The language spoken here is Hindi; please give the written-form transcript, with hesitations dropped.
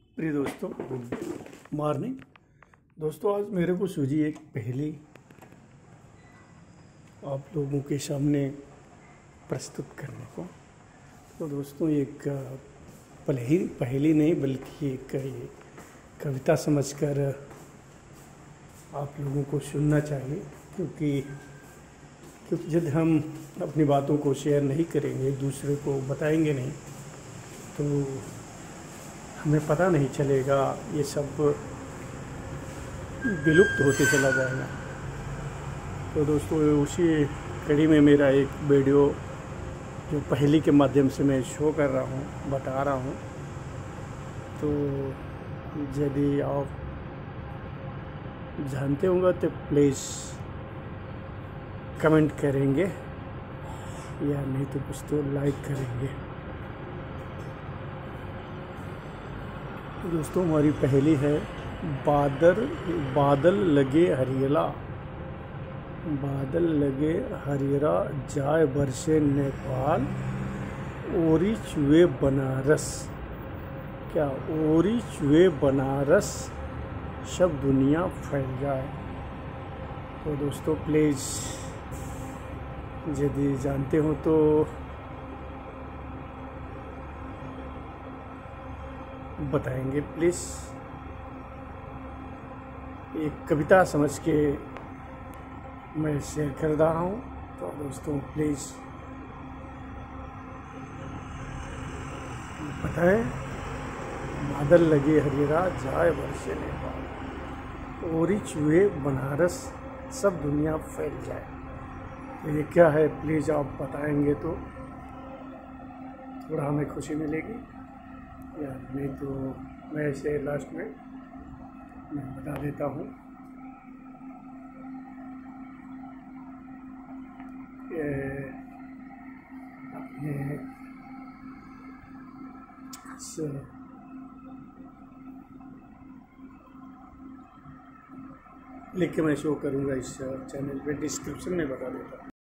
प्रिय दोस्तों, गुड मॉर्निंग। दोस्तों, आज मेरे को सूझी एक पहेली आप लोगों के सामने प्रस्तुत करने को। तो दोस्तों, एक पहेली नहीं बल्कि एक ये कविता समझकर आप लोगों को सुनना चाहिए, क्योंकि जब हम अपनी बातों को शेयर नहीं करेंगे, दूसरे को बताएंगे नहीं, तो हमें पता नहीं चलेगा, ये सब विलुप्त होते चला जाएगा। तो दोस्तों, उसी कड़ी में मेरा एक वीडियो जो पहेली के माध्यम से मैं शो कर रहा हूँ, बता रहा हूँ। तो यदि आप जानते होंगे तो प्लीज़ कमेंट करेंगे, या नहीं तो कुछ तो लाइक करेंगे। दोस्तों, हमारी पहेली है, बादल लगे हरियला, बादल लगे हरियरा, जाए बरसे नेपाल, ओरी चुए बनारस। क्या ओरी चुए बनारस, सब दुनिया फैल जाए। तो दोस्तों, प्लीज़ यदि जानते हो तो बताएंगे प्लीज़। एक कविता समझ के मैं शेयर कर रहा हूँ। तो दोस्तों, प्लीज़ बताएं। बादल लगे हरियरा, जाए बरसे नेपाल, ओरी चुए बनारस, सब दुनिया फैल जाए। तो ये क्या है, प्लीज़ आप बताएंगे तो थोड़ा हमें खुशी मिलेगी, या नहीं तो मैं इसे लास्ट में मैं बता देता हूँ। अपने लिख के मैं शो करूँगा इस चैनल पे, डिस्क्रिप्शन में बता देता हूँ।